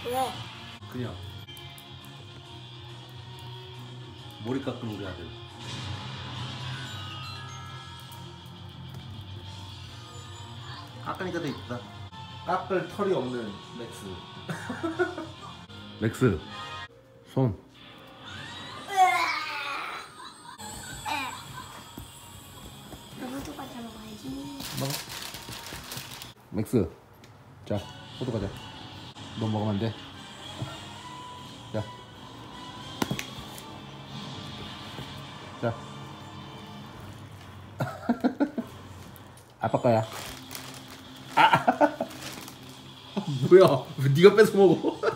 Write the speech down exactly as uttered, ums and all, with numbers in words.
왜? 그냥 머리 깎은 우리 아들. 깎으니까 더 이쁘다. 깎을 털이 없는 맥스. 맥스 손. 너도 과자 먹어야지. 먹어. 맥스. 자, 호두 과자. 너 먹으면 안 돼. 자. 자. 아빠 거야. 아. 뭐야? 왜 네가 뺏어 먹어?